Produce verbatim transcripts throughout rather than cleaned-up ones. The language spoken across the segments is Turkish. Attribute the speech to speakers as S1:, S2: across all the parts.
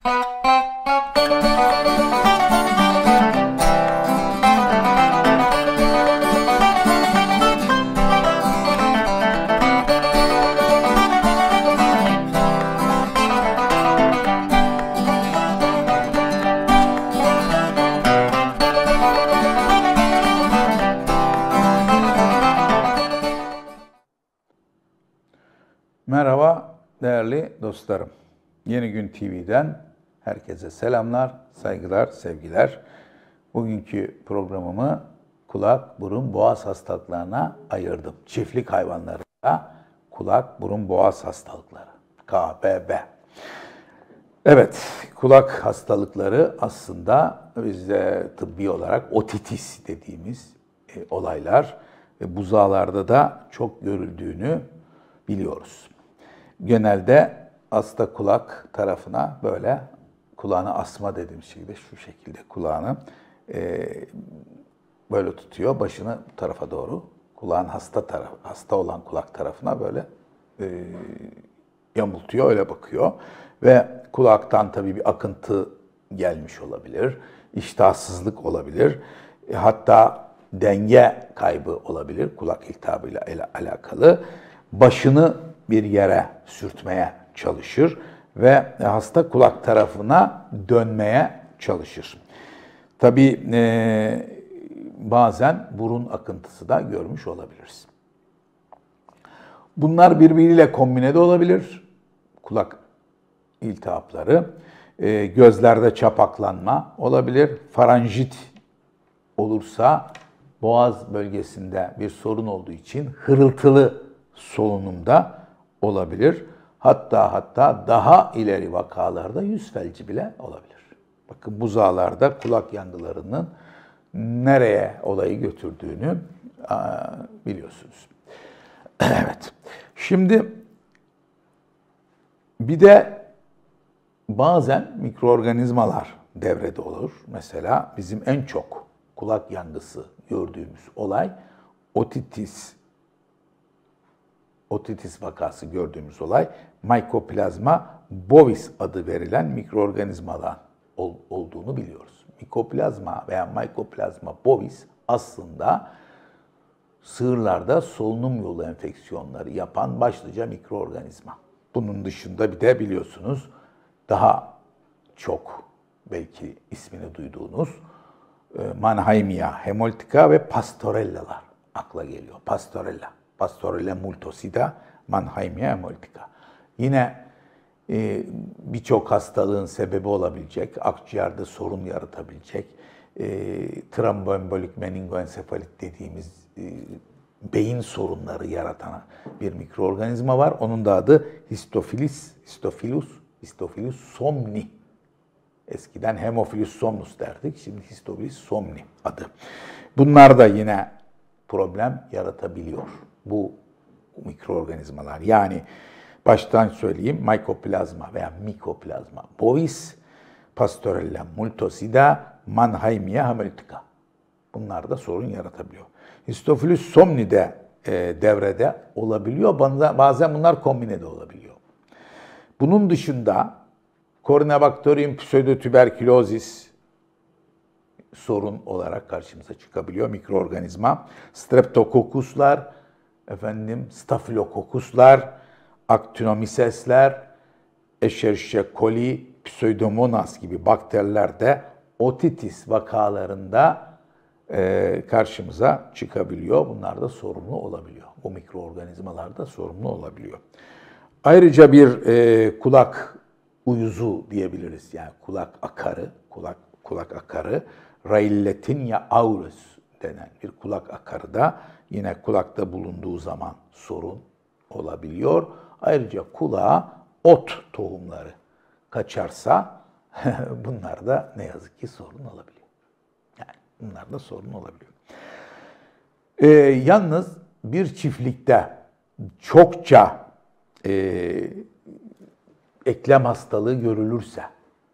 S1: Merhaba değerli dostlarım. Yeni Gün T V'den herkese selamlar, saygılar, sevgiler. Bugünkü programımı kulak, burun, boğaz hastalıklarına ayırdım. Çiftlik hayvanlarında kulak, burun, boğaz hastalıkları, K B B. Evet, kulak hastalıkları aslında bizde tıbbi olarak otitis dediğimiz e, olaylar ve buzağlarda da çok görüldüğünü biliyoruz. Genelde hasta kulak tarafına böyle kulağını asma dediğimiz şekilde şu şekilde kulağını e, böyle tutuyor. Başını bu tarafa doğru kulağın hasta taraf, hasta olan kulak tarafına böyle e, yamultuyor, öyle bakıyor. Ve kulaktan tabii bir akıntı gelmiş olabilir. İştahsızlık olabilir. E, hatta denge kaybı olabilir kulak iltihabıyla alakalı. Başını bir yere sürtmeye çalışır ve hasta kulak tarafına dönmeye çalışır. Tabii e, bazen burun akıntısı da görmüş olabiliriz. Bunlar birbiriyle kombine de olabilir. Kulak iltihapları, e, gözlerde çapaklanma olabilir. Faranjit olursa boğaz bölgesinde bir sorun olduğu için hırıltılı solunumda olabilir. Hatta hatta daha ileri vakalarda yüz felci bile olabilir. Bakın buzağlarda kulak yangılarının nereye olayı götürdüğünü biliyorsunuz. Evet. Şimdi bir de bazen mikroorganizmalar devrede olur. Mesela bizim en çok kulak yangısı gördüğümüz olay otitis. Otitis vakası gördüğümüz olay Mycoplasma bovis adı verilen mikroorganizmalar ol, olduğunu biliyoruz. Mycoplasma veya Mycoplasma bovis aslında sığırlarda solunum yolu enfeksiyonları yapan başlıca mikroorganizma. Bunun dışında bir de biliyorsunuz daha çok belki ismini duyduğunuz Mannheimia, Haemolytica ve Pasteurella'lar akla geliyor. Pasteurella. Pasteurella multocida, Mannheimia haemolytica. Yine e, birçok hastalığın sebebi olabilecek, akciğerde sorun yaratabilecek, e, tromboembolik meningoensefalit dediğimiz e, beyin sorunları yaratan bir mikroorganizma var. Onun da adı Histophilus, Histophilus, Histophilus somni. Eskiden Haemophilus somnus derdik, şimdi Histophilus somni adı. Bunlar da yine problem yaratabiliyor. Bu mikroorganizmalar. Yani baştan söyleyeyim, Mycoplasma veya Mycoplasma bovis, Pasteurella multocida, Mannheimia haemolytica. Bunlar da sorun yaratabiliyor. Histophilus somni de e, devrede olabiliyor. Bazen bunlar kombine de olabiliyor. Bunun dışında Corynebacterium pseudotuberculosis sorun olarak karşımıza çıkabiliyor mikroorganizma. Streptokokuslar, efendim Staphylococcuslar, Actinomycetler, Escherichia coli, Pseudomonas gibi bakteriler de otitis vakalarında e, karşımıza çıkabiliyor. Bunlar da sorumlu olabiliyor. Bu mikroorganizmalar da sorumlu olabiliyor. Ayrıca bir e, kulak uyuzu diyebiliriz. Yani kulak akarı, kulak kulak akarı, Rayletinea aureus denen bir kulak akarı da yine kulakta bulunduğu zaman sorun olabiliyor. Ayrıca kulağa ot tohumları kaçarsa bunlar da ne yazık ki sorun olabiliyor. Yani bunlar da sorun olabiliyor. Ee, yalnız bir çiftlikte çokça e, eklem hastalığı görülürse,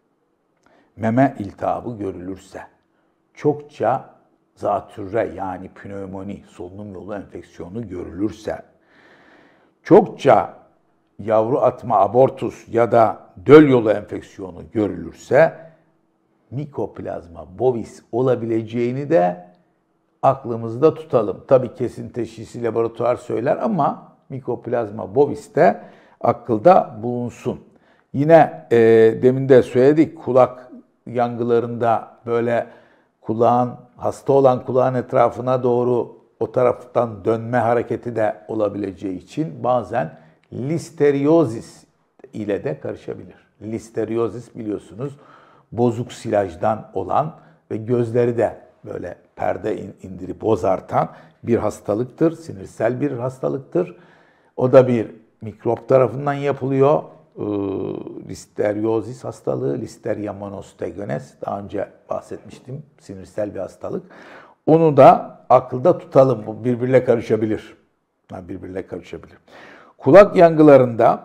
S1: meme iltihabı görülürse, çokça zatürre yani pnömoni, solunum yolu enfeksiyonu görülürse, çokça yavru atma abortus ya da döl yolu enfeksiyonu görülürse Mikoplazma bovis olabileceğini de aklımızda tutalım. Tabii kesin teşhisi laboratuvar söyler ama Mikoplazma bovis de akılda bulunsun. Yine e, demin de söyledik, kulak yangılarında böyle kulağın, hasta olan kulağın etrafına doğru o taraftan dönme hareketi de olabileceği için bazen listeriozis ile de karışabilir. Listeriozis biliyorsunuz bozuk silajdan olan ve gözleri de böyle perde indirip bozartan bir hastalıktır. Sinirsel bir hastalıktır. O da bir mikrop tarafından yapılıyor. Listeriozis hastalığı, Listeria monocytogenes, daha önce bahsetmiştim, sinirsel bir hastalık. Onu da akılda tutalım, bu birbirine karışabilir. Birbirine karışabilir. Kulak yangılarında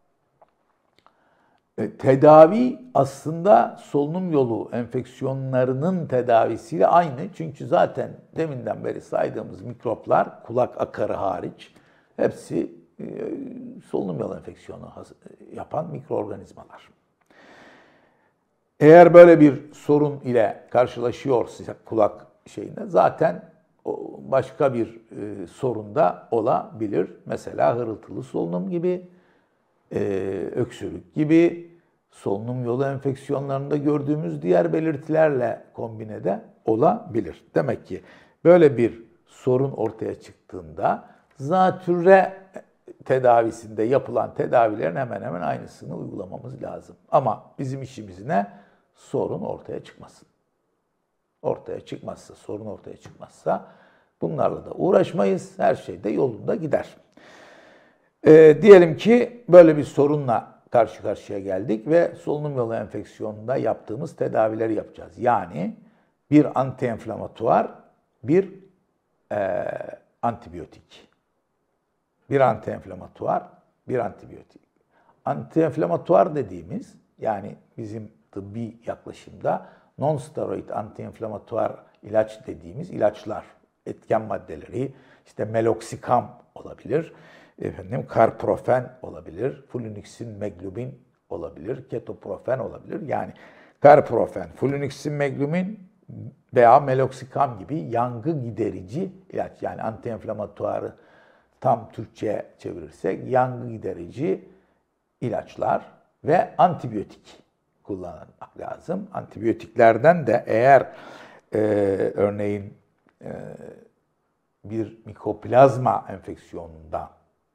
S1: tedavi aslında solunum yolu enfeksiyonlarının tedavisiyle aynı. Çünkü zaten deminden beri saydığımız mikroplar, kulak akarı hariç, hepsi solunum yolu enfeksiyonu yapan mikroorganizmalar. Eğer böyle bir sorun ile karşılaşıyorsa kulak şeyinde zaten başka bir sorun da olabilir. Mesela hırıltılı solunum gibi, öksürük gibi, solunum yolu enfeksiyonlarında gördüğümüz diğer belirtilerle kombine de olabilir. Demek ki böyle bir sorun ortaya çıktığında zatürre tedavisinde yapılan tedavilerin hemen hemen aynısını uygulamamız lazım. Ama bizim işimiz ne? Sorun ortaya çıkmasın. Ortaya çıkmazsa, sorun ortaya çıkmazsa bunlarla da uğraşmayız. Her şey de yolunda gider. Ee, diyelim ki böyle bir sorunla karşı karşıya geldik ve solunum yolu enfeksiyonunda yaptığımız tedavileri yapacağız. Yani bir antienflamatuar, bir e, antibiyotik. Bir antienflamatuar, bir antibiyotik. Antienflamatuar dediğimiz, yani bizim tıbbi yaklaşımda non-steroid antienflamatuar ilaç dediğimiz ilaçlar, etken maddeleri, işte meloxicam olabilir, efendim carprofen olabilir, flunixin meglubin olabilir, ketoprofen olabilir. Yani carprofen, flunixin meglubin veya meloxicam gibi yangı giderici ilaç, yani antienflamatuarı tam Türkçe'ye çevirirsek yangı giderici ilaçlar ve antibiyotik kullanmak lazım. Antibiyotiklerden de eğer e, örneğin e, bir mikoplazma enfeksiyonunda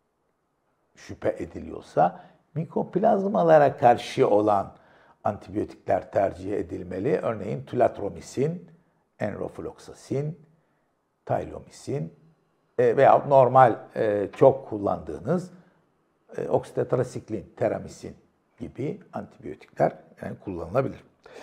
S1: şüphe ediliyorsa mikoplazmalara karşı olan antibiyotikler tercih edilmeli. Örneğin tulatromisin, enrofloxacin, tylomisin veya normal çok kullandığınız oksitetrasiklin, teramisin gibi antibiyotikler yani kullanılabilir.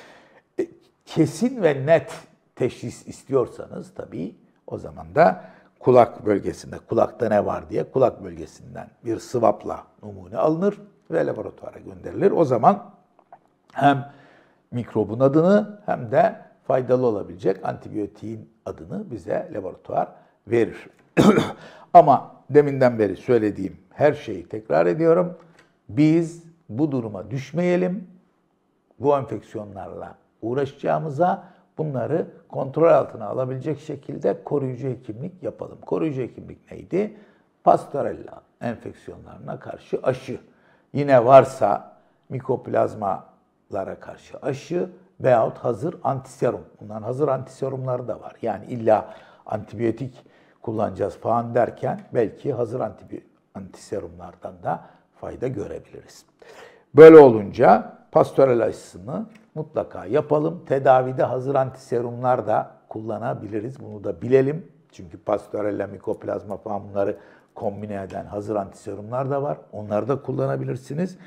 S1: Kesin ve net teşhis istiyorsanız tabii o zaman da kulak bölgesinde, kulakta ne var diye kulak bölgesinden bir swapla numune alınır ve laboratuvara gönderilir. O zaman hem mikrobun adını hem de faydalı olabilecek antibiyotiğin adını bize laboratuvar verir. Ama deminden beri söylediğim her şeyi tekrar ediyorum. Biz bu duruma düşmeyelim. Bu enfeksiyonlarla uğraşacağımıza bunları kontrol altına alabilecek şekilde koruyucu hekimlik yapalım. Koruyucu hekimlik neydi? Pastorella enfeksiyonlarına karşı aşı. Yine varsa mikoplazmalara karşı aşı veyahut hazır antiserum. Bunların hazır antiserumları da var. Yani illa antibiyotik kullanacağız falan derken belki hazır antiserumlardan da fayda görebiliriz. Böyle olunca pastorella aşısını mutlaka yapalım. Tedavide hazır antiserumlar da kullanabiliriz. Bunu da bilelim. Çünkü pastorella, mikoplazma falan bunları kombine eden hazır antiserumlar da var. Onları da kullanabilirsiniz.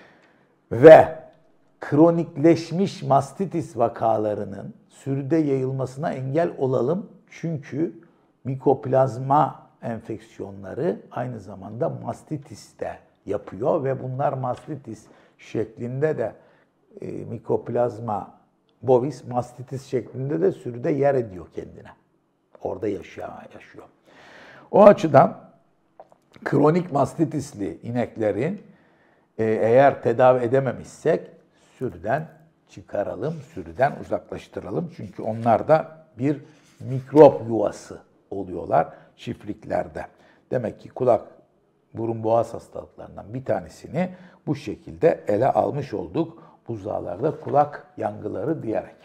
S1: Ve kronikleşmiş mastitis vakalarının sürüde yayılmasına engel olalım. Çünkü mikoplazma enfeksiyonları aynı zamanda mastitis de yapıyor ve bunlar mastitis şeklinde de e, mikoplazma bovis mastitis şeklinde de sürüde yer ediyor kendine. Orada yaşıyor, yaşıyor. O açıdan kronik mastitisli ineklerin e, eğer tedavi edememişsek sürüden çıkaralım, sürüden uzaklaştıralım. Çünkü onlar da bir mikrop yuvası oluyorlar çiftliklerde. Demek ki kulak, burun, boğaz hastalıklarından bir tanesini bu şekilde ele almış olduk. Buzağlarda kulak yangıları diyerek.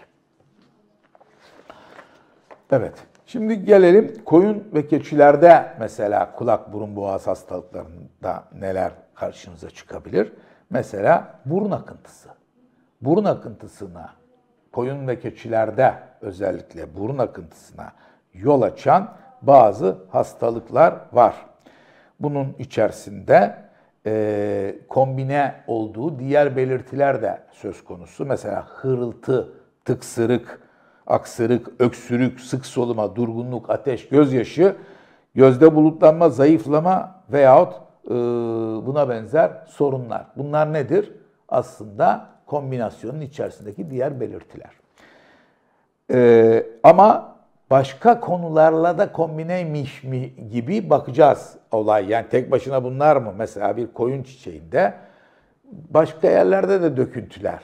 S1: Evet, şimdi gelelim koyun ve keçilerde mesela kulak, burun, boğaz hastalıklarında neler karşınıza çıkabilir? Mesela burun akıntısı. Burun akıntısına, koyun ve keçilerde özellikle burun akıntısına yol açan bazı hastalıklar var. Bunun içerisinde e, kombine olduğu diğer belirtiler de söz konusu. Mesela hırıltı, tıksırık, aksırık, öksürük, sık soluma, durgunluk, ateş, gözyaşı, gözde bulutlanma, zayıflama veyahut e, buna benzer sorunlar. Bunlar nedir? Aslında kombinasyonun içerisindeki diğer belirtiler. Ee, ama başka konularla da kombineymiş mi gibi bakacağız olay. Yani tek başına bunlar mı? Mesela bir koyun çiçeğinde başka yerlerde de döküntüler,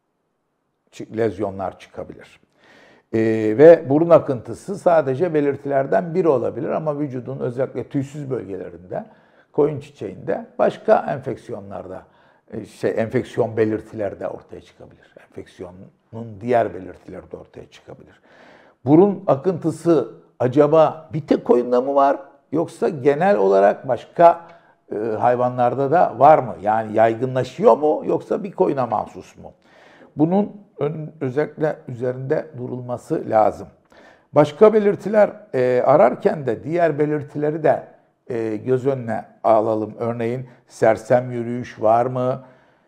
S1: lezyonlar çıkabilir. Ee, ve burun akıntısı sadece belirtilerden biri olabilir ama vücudun özellikle tüysüz bölgelerinde, koyun çiçeğinde başka enfeksiyonlarda şey enfeksiyon belirtileri de ortaya çıkabilir. Enfeksiyonun diğer belirtileri de ortaya çıkabilir. Burun akıntısı acaba bir tek koyunda mı var yoksa genel olarak başka e, hayvanlarda da var mı? Yani yaygınlaşıyor mu yoksa bir koyuna mahsus mu? Bunun ön, özellikle üzerinde durulması lazım. Başka belirtiler e, ararken de diğer belirtileri de e, göz önüne alalım. Örneğin sersem yürüyüş var mı?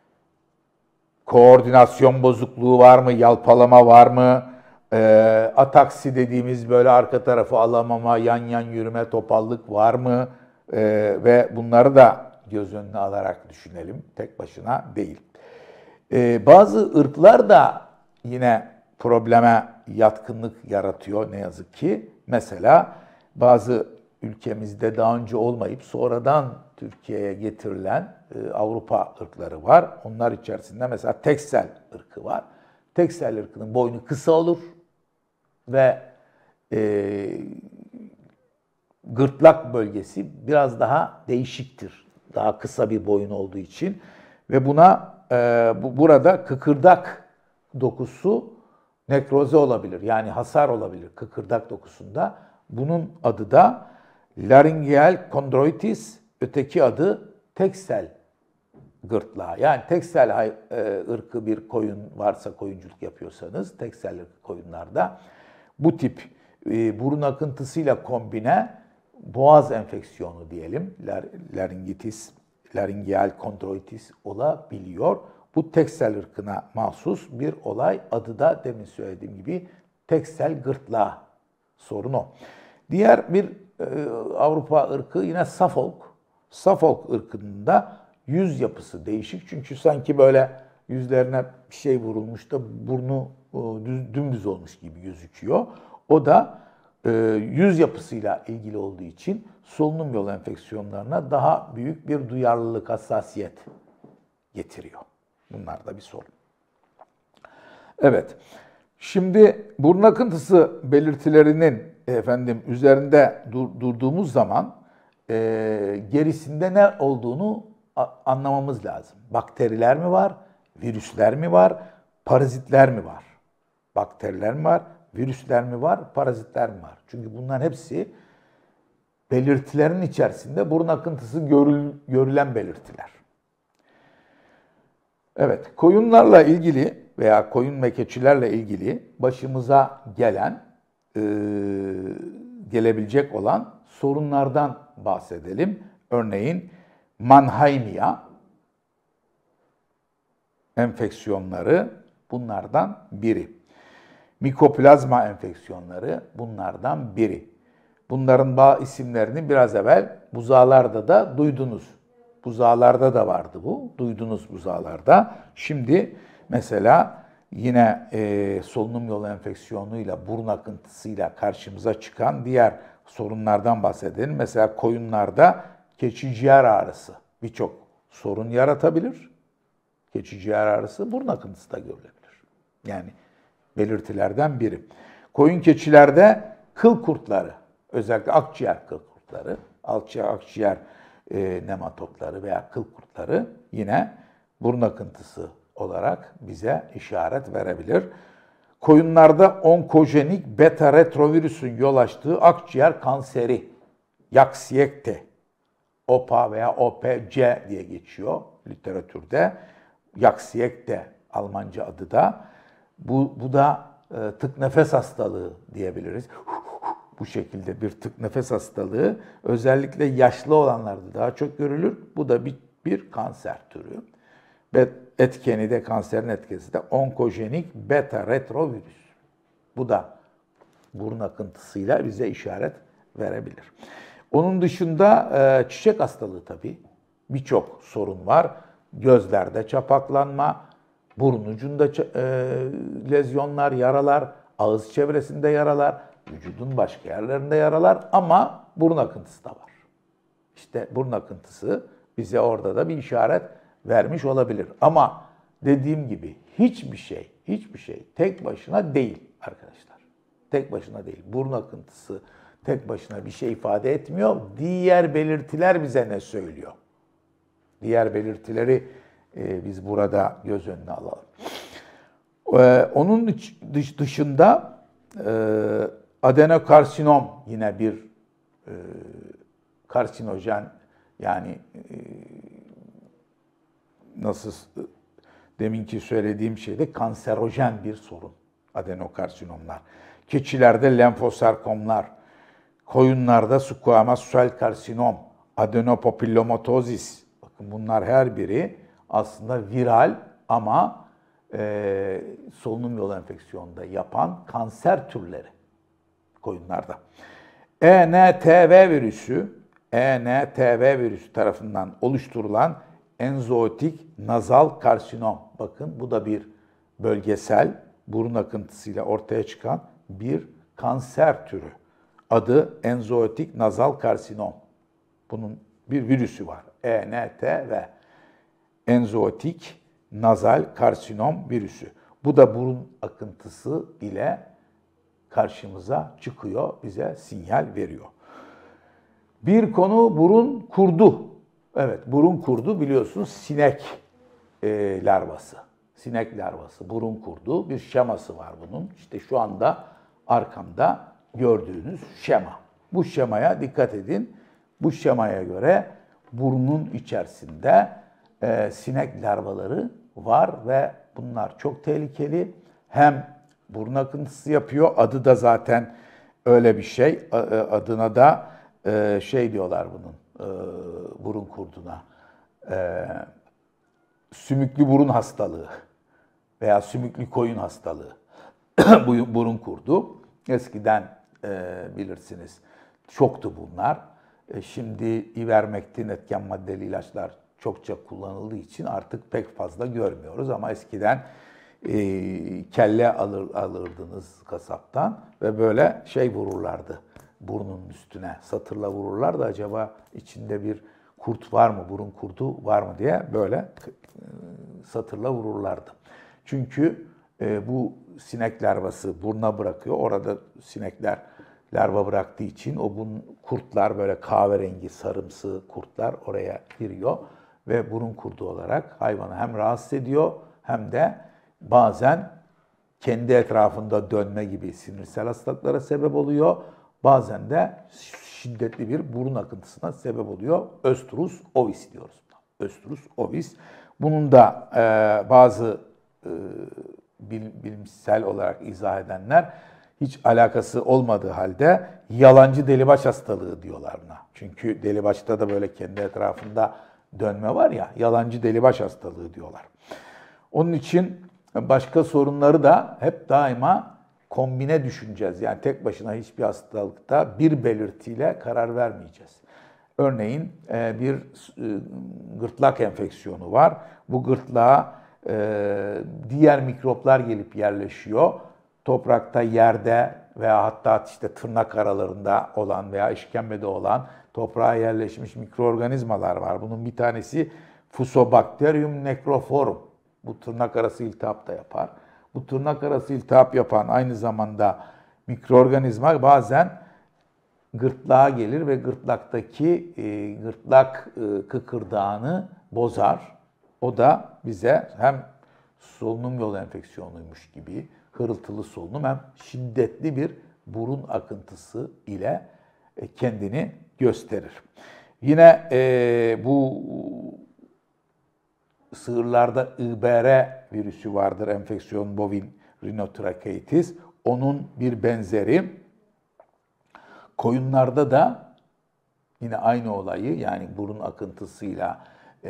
S1: Koordinasyon bozukluğu var mı? Yalpalama var mı? E, ataksi dediğimiz böyle arka tarafı alamama, yan yan yürüme, topallık var mı? E, ve bunları da göz önüne alarak düşünelim. Tek başına değil. E, bazı ırklar da yine probleme yatkınlık yaratıyor ne yazık ki. Mesela bazı ülkemizde daha önce olmayıp sonradan Türkiye'ye getirilen e, Avrupa ırkları var. Onlar içerisinde mesela Teksel ırkı var. Teksel ırkının boynu kısa olur ve e, gırtlak bölgesi biraz daha değişiktir. Daha kısa bir boyun olduğu için ve buna e, bu, burada kıkırdak dokusu nekroze olabilir. Yani hasar olabilir kıkırdak dokusunda. Bunun adı da laryngeal kondroitis, öteki adı teksel gırtlağı. Yani teksel ırkı bir koyun varsa, koyunculuk yapıyorsanız, teksel ırkı koyunlarda bu tip e, burun akıntısıyla kombine boğaz enfeksiyonu diyelim, laringitis, laryngeal kondroitis olabiliyor. Bu teksel ırkına mahsus bir olay. Adı da demin söylediğim gibi teksel gırtlağı. Sorun o. Diğer bir e, Avrupa ırkı yine Suffolk. Suffolk ırkının da yüz yapısı değişik. Çünkü sanki böyle yüzlerine bir şey vurulmuş da burnu e, düz, dümdüz olmuş gibi gözüküyor. O da e, yüz yapısıyla ilgili olduğu için solunum yolu enfeksiyonlarına daha büyük bir duyarlılık, hassasiyet getiriyor. Bunlar da bir sorun. Evet. Şimdi burun akıntısı belirtilerinin efendim üzerinde dur, durduğumuz zaman e, gerisinde ne olduğunu a, anlamamız lazım. Bakteriler mi var, virüsler mi var, parazitler mi var? Bakteriler mi var, virüsler mi var, parazitler mi var? Çünkü bunların hepsi belirtilerin içerisinde burun akıntısı görül, görülen belirtiler. Evet, koyunlarla ilgili veya koyun ve keçilerle ilgili başımıza gelen, e, gelebilecek olan sorunlardan bahsedelim. Örneğin Mannheimia enfeksiyonları bunlardan biri. Mikoplazma enfeksiyonları bunlardan biri. Bunların bazı isimlerini biraz evvel buzağlarda da duydunuz. Buzağlarda da vardı bu. Duydunuz buzağlarda. Şimdi mesela yine e, solunum yolu enfeksiyonuyla, burun akıntısıyla karşımıza çıkan diğer sorunlardan bahsedelim. Mesela koyunlarda keçiciğer ağrısı birçok sorun yaratabilir. Keçi ciğer ağrısı burun akıntısı da görülebilir. Yani belirtilerden biri. Koyun keçilerde kıl kurtları, özellikle akciğer kıl kurtları, alçıya akciğer e, nematotları veya kıl kurtları yine burun akıntısı olarak bize işaret verebilir. Koyunlarda onkojenik beta retrovirüsün yol açtığı akciğer kanseri, Yaksiyekte, O P A veya O P C diye geçiyor literatürde. Yaksiyekte Almanca adı da. Bu, bu da e, tık nefes hastalığı diyebiliriz. Bu şekilde bir tık nefes hastalığı özellikle yaşlı olanlarda daha çok görülür. Bu da bir, bir kanser türü. Ve etkeni de kanserin etkisi de onkojenik beta retrovirüs. Bu da burun akıntısıyla bize işaret verebilir. Onun dışında e, çiçek hastalığı tabii. Birçok sorun var. Gözlerde çapaklanma, burun ucunda e, lezyonlar, yaralar, ağız çevresinde yaralar, vücudun başka yerlerinde yaralar ama burun akıntısı da var. İşte burun akıntısı bize orada da bir işaret vermiş olabilir. Ama dediğim gibi hiçbir şey, hiçbir şey tek başına değil arkadaşlar. Tek başına değil. Burun akıntısı tek başına bir şey ifade etmiyor. Diğer belirtiler bize ne söylüyor? Diğer belirtileri e, biz burada göz önüne alalım. E, onun dış, dışında e, adenokarsinom yine bir e, karsinojen, yani e, nasıl deminki söylediğim şeyde kanserojen bir sorun adenokarsinomlar. Keçilerde lenfosarkomlar, koyunlarda squamosal karsinom, adenopapillomatosis. Bakın bunlar her biri aslında viral ama e, solunum yolu enfeksiyonunda yapan kanser türleri koyunlarda. E N T V virüsü, E N T V virüsü tarafından oluşturulan enzootik nazal karsinom. Bakın bu da bir bölgesel burun akıntısıyla ortaya çıkan bir kanser türü. Adı enzootik nazal karsinom. Bunun bir virüsü var. E N T V. Enzootik nazal karsinom virüsü. Bu da burun akıntısı ile karşımıza çıkıyor, bize sinyal veriyor. Bir konu burun kurdu. Evet, burun kurdu biliyorsunuz sinek e, larvası. Sinek larvası, burun kurdu. Bir şeması var bunun. İşte şu anda arkamda gördüğünüz şema. Bu şemaya dikkat edin. Bu şemaya göre burnun içerisinde e, sinek larvaları var ve bunlar çok tehlikeli. Hem burun akıntısı yapıyor. Adı da zaten öyle bir şey. Adına da e, şey diyorlar bunun. E, burun kurduna. E, sümüklü burun hastalığı veya sümüklü koyun hastalığı. Burun kurdu. Eskiden e, bilirsiniz çoktu bunlar. E, şimdi ivermektin, etken maddeli ilaçlar çokça kullanıldığı için artık pek fazla görmüyoruz. Ama eskiden e, kelle alır, alırdınız kasaptan ve böyle şey vururlardı burnunun üstüne. Satırla vururlardı, acaba içinde bir kurt var mı, burun kurdu var mı diye böyle e, satırla vururlardı. Çünkü e, bu sinek larvası burnuna bırakıyor. Orada sinekler larva bıraktığı için o burun, kurtlar böyle kahverengi, sarımsı kurtlar oraya giriyor ve burun kurdu olarak hayvanı hem rahatsız ediyor hem de bazen kendi etrafında dönme gibi sinirsel hastalıklara sebep oluyor. Bazen de şiddetli bir burun akıntısına sebep oluyor. Östrus ovis diyoruz. Östrus ovis. Bunun da e, bazı e, bilimsel olarak izah edenler hiç alakası olmadığı halde yalancı delibaş hastalığı diyorlar buna. Çünkü delibaşta da böyle kendi etrafında dönme var ya, yalancı delibaş hastalığı diyorlar. Onun için başka sorunları da hep daima kombine düşüneceğiz. Yani tek başına hiçbir hastalıkta bir belirtiyle karar vermeyeceğiz. Örneğin bir gırtlak enfeksiyonu var. Bu gırtlağa diğer mikroplar gelip yerleşiyor. Toprakta, yerde veya hatta işte tırnak aralarında olan veya işkembede olan toprağa yerleşmiş mikroorganizmalar var. Bunun bir tanesi Fusobacterium necrophorum. Bu tırnak arası iltihap da yapar. Bu tırnak arası iltihap yapan aynı zamanda mikroorganizma bazen gırtlağa gelir ve gırtlaktaki e, gırtlak e, kıkırdağını bozar. O da bize hem solunum yolu enfeksiyonuymuş gibi hırıltılı solunum hem şiddetli bir burun akıntısı ile e, kendini gösterir. Yine e, bu sığırlarda I B R virüsü vardır, enfeksiyon bovin rhinotracheatis. Onun bir benzeri. Koyunlarda da yine aynı olayı, yani burun akıntısıyla e,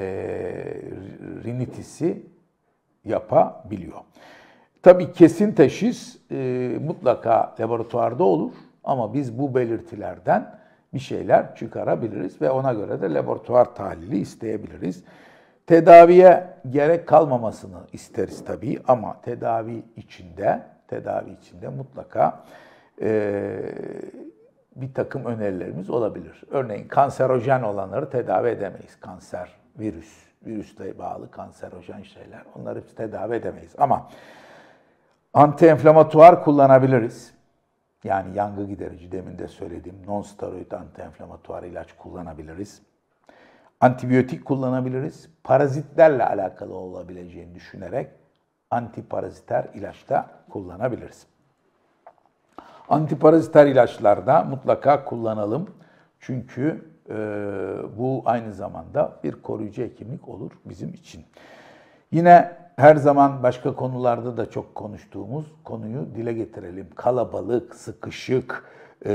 S1: rinitisi yapabiliyor. Tabii kesin teşhis e, mutlaka laboratuvarda olur ama biz bu belirtilerden bir şeyler çıkarabiliriz ve ona göre de laboratuvar tahlili isteyebiliriz. Tedaviye gerek kalmamasını isteriz tabii ama tedavi içinde, tedavi içinde mutlaka e, bir takım önerilerimiz olabilir. Örneğin kanserojen olanları tedavi edemeyiz. Kanser, virüs, virüste bağlı kanserojen şeyler. Onları biz tedavi edemeyiz. Ama antienflamatuar kullanabiliriz. Yani yangı giderici, demin de söylediğim non-steroid antienflamatuar ilaç kullanabiliriz. Antibiyotik kullanabiliriz. Parazitlerle alakalı olabileceğini düşünerek antiparaziter ilaç da kullanabiliriz. Antiparaziter ilaçlarda mutlaka kullanalım. Çünkü e, bu aynı zamanda bir koruyucu hekimlik olur bizim için. Yine her zaman başka konularda da çok konuştuğumuz konuyu dile getirelim. Kalabalık, sıkışık e,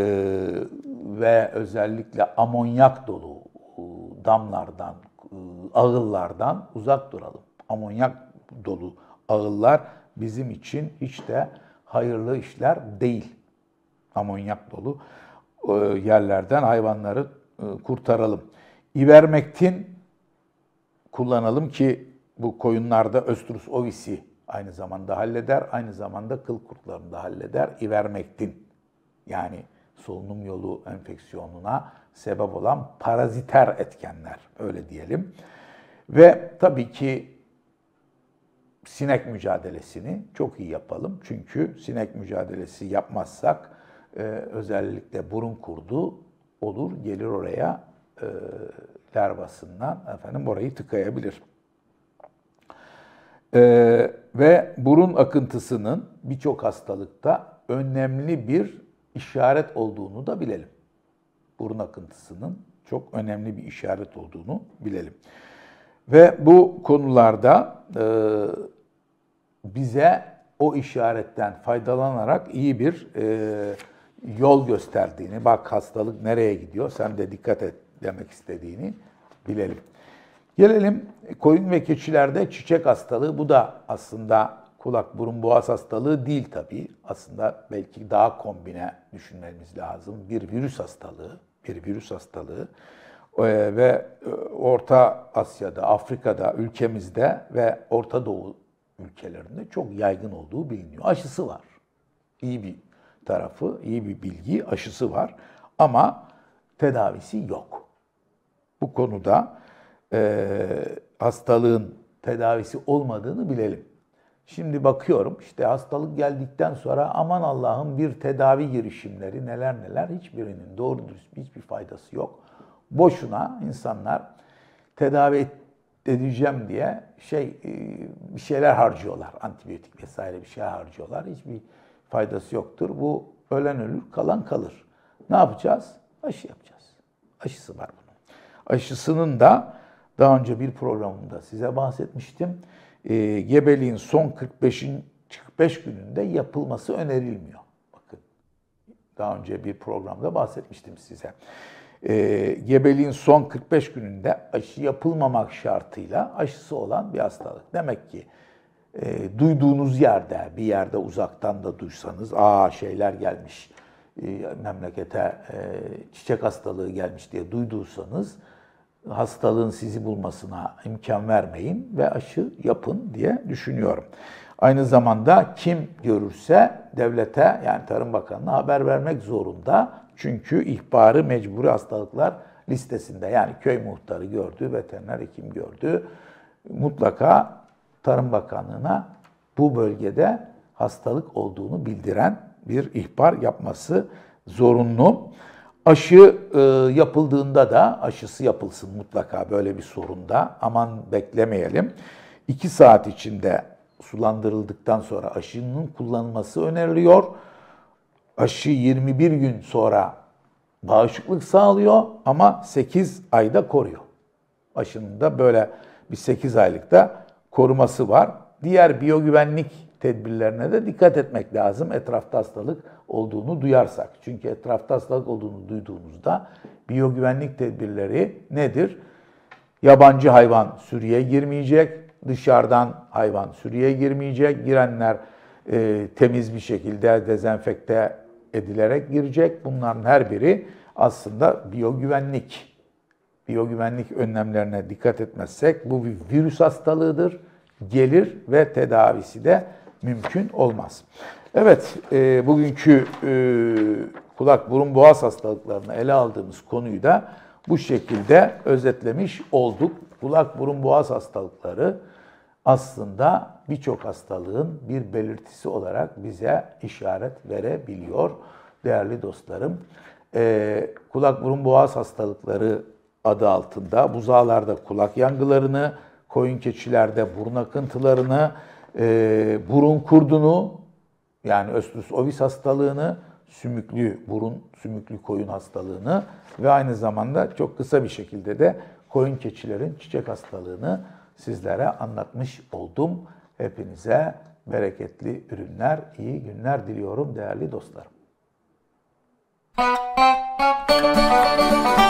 S1: ve özellikle amonyak dolu e, damlardan, e, ağıllardan uzak duralım. Amonyak dolu ağıllar bizim için hiç de hayırlı işler değil. Amonyak dolu yerlerden hayvanları kurtaralım. İvermektin kullanalım ki bu koyunlarda Östrus ovisi aynı zamanda halleder, aynı zamanda kıl kurtlarını da halleder. İvermektin, yani solunum yolu enfeksiyonuna sebep olan paraziter etkenler, öyle diyelim. Ve tabii ki sinek mücadelesini çok iyi yapalım. Çünkü sinek mücadelesi yapmazsak e, özellikle burun kurdu olur, gelir oraya e, larvasından efendim orayı tıkayabilir. E, ve burun akıntısının birçok hastalıkta önemli bir işaret olduğunu da bilelim. Burun akıntısının çok önemli bir işaret olduğunu bilelim. Ve bu konularda e, bize o işaretten faydalanarak iyi bir e, yol gösterdiğini, bak hastalık nereye gidiyor, sen de dikkat et demek istediğini bilelim. Gelelim koyun ve keçilerde çiçek hastalığı. Bu da aslında kulak, burun, boğaz hastalığı değil tabii. Aslında belki daha kombine düşünmemiz lazım. Bir virüs hastalığı, bir virüs hastalığı. Ve Orta Asya'da, Afrika'da, ülkemizde ve Orta Doğu ülkelerinde çok yaygın olduğu biliniyor. Aşısı var. İyi bir tarafı, iyi bir bilgi, aşısı var. Ama tedavisi yok. Bu konuda e, hastalığın tedavisi olmadığını bilelim. Şimdi bakıyorum işte hastalık geldikten sonra aman Allah'ım bir tedavi girişimleri neler neler, hiçbirinin doğru dürüst hiçbir faydası yok. Boşuna insanlar tedavi edeceğim diye şey bir şeyler harcıyorlar. Antibiyotik vesaire bir şey harcıyorlar. Hiçbir faydası yoktur. Bu ölen ölür, kalan kalır. Ne yapacağız? Aşı yapacağız. Aşısı var bunun. Aşısının da daha önce bir programımda size bahsetmiştim. E, gebeliğin son kırk beş gününde yapılması önerilmiyor. Bakın, daha önce bir programda bahsetmiştim size. E, gebeliğin son kırk beş gününde aşı yapılmamak şartıyla aşısı olan bir hastalık. Demek ki e, duyduğunuz yerde, bir yerde uzaktan da duysanız, aa şeyler gelmiş, e, memlekete e, çiçek hastalığı gelmiş diye duyduysanız, hastalığın sizi bulmasına imkan vermeyin ve aşı yapın diye düşünüyorum. Aynı zamanda kim görürse devlete, yani Tarım Bakanlığı'na haber vermek zorunda. Çünkü ihbarı mecburi hastalıklar listesinde, yani köy muhtarı gördü, veteriner hekim gördü, mutlaka Tarım Bakanlığı'na bu bölgede hastalık olduğunu bildiren bir ihbar yapması zorunlu. Aşı e, yapıldığında da aşısı yapılsın mutlaka böyle bir sorunda. Aman beklemeyelim. iki saat içinde sulandırıldıktan sonra aşının kullanılması öneriliyor. Aşı yirmi bir gün sonra bağışıklık sağlıyor ama sekiz ayda koruyor. Aşının da böyle bir sekiz aylıkta koruması var. Diğer biyogüvenlik tedbirlerine de dikkat etmek lazım etrafta hastalık olduğunu duyarsak. Çünkü etrafta hastalık olduğunu duyduğumuzda biyogüvenlik tedbirleri nedir? Yabancı hayvan sürüye girmeyecek, dışarıdan hayvan sürüye girmeyecek, girenler e, temiz bir şekilde dezenfekte edilerek girecek. Bunların her biri aslında biyogüvenlik. Biyogüvenlik önlemlerine dikkat etmezsek bu bir virüs hastalığıdır, gelir ve tedavisi de mümkün olmaz. Evet, e, bugünkü e, kulak, burun, boğaz hastalıklarını ele aldığımız konuyu da bu şekilde özetlemiş olduk. Kulak, burun, boğaz hastalıkları aslında birçok hastalığın bir belirtisi olarak bize işaret verebiliyor değerli dostlarım. E, kulak, burun, boğaz hastalıkları adı altında buzağlarda kulak yangılarını, koyun keçilerde burun akıntılarını, e, burun kurdunu yani Östrus ovis hastalığını, sümüklü burun, sümüklü koyun hastalığını ve aynı zamanda çok kısa bir şekilde de koyun keçilerin çiçek hastalığını sizlere anlatmış oldum. Hepinize bereketli ürünler, iyi günler diliyorum değerli dostlarım.